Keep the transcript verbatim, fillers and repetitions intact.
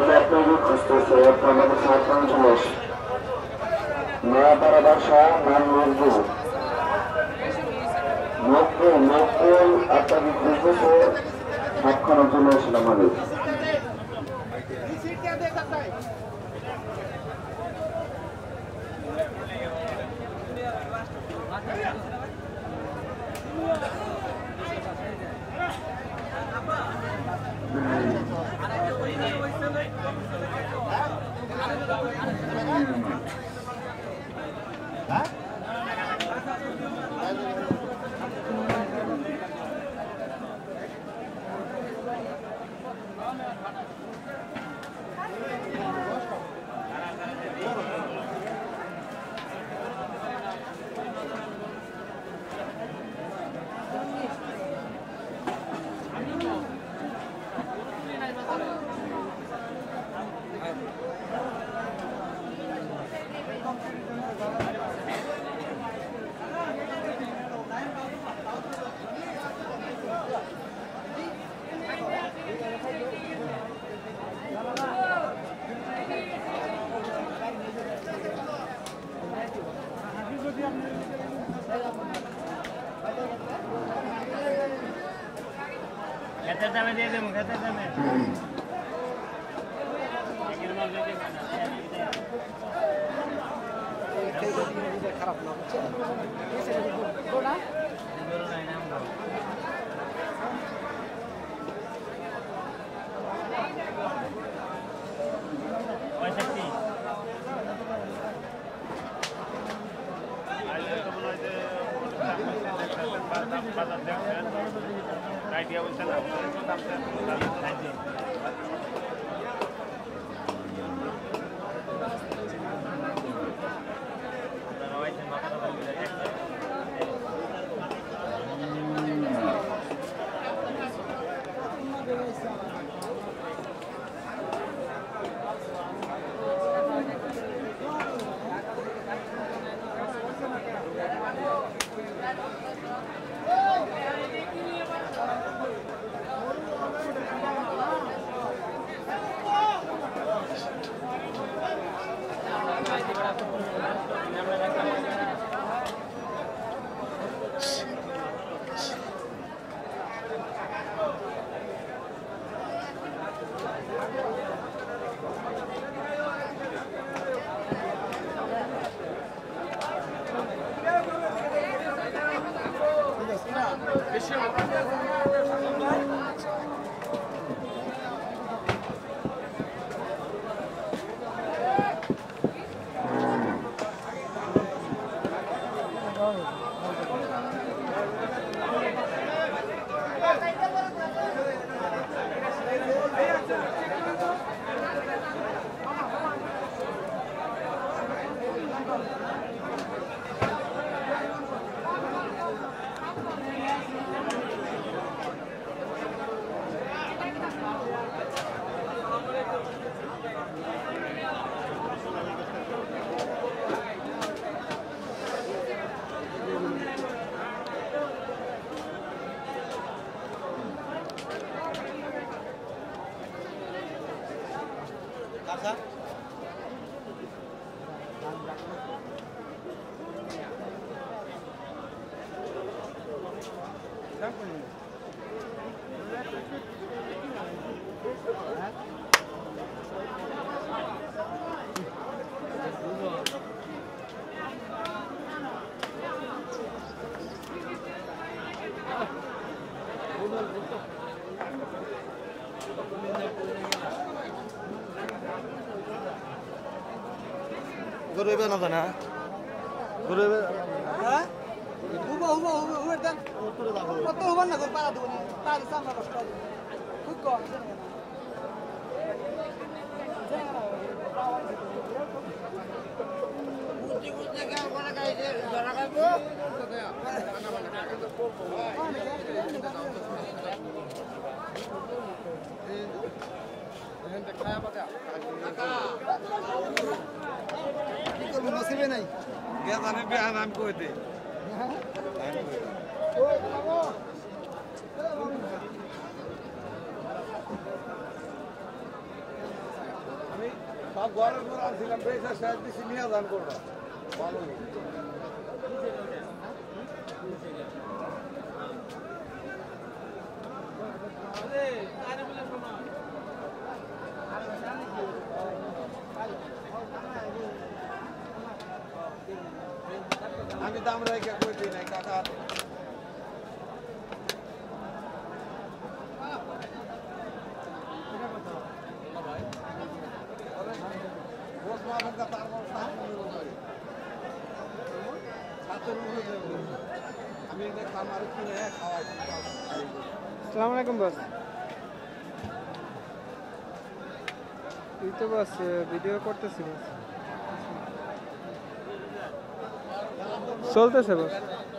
আপনাদের খুঁজতেছে আপনাদের সাবধান চলে নয়াপাড়া বাসা নাম নজরুল নজরুল নজরুল আপনাদের খুঁজতেছে সাতখানা চলে আসলে আমাদের খেতের দামে দিয়ে দেবো খেতের দামে খারাপ না পঁয়ষট্টি আইডিয়া বলছে না গরু এবার না জানা গরু এবার হ্যাঁ হুবা হুবা হুবা হুবা দেন কত হুবা না করে পারা দেব না তার সামনে কষ্ট হবে খুব কম বুদ্ধি বুদ্ধি কাম করে গাইছে জরা গাইবো খায়া পাতা নসিবে নাই কে জানে বেহান আমি কই দে সব ঘরের ঘর আনছিলাম বেশি শেষ দিছি নিয়ে যান করবো ভালো আমি দাম রেখে কই দিই নাই কাকা আসসালামু আলাইকুম বস। এই তো বস ভিডিও করতেছি বস, চলতেছে বস।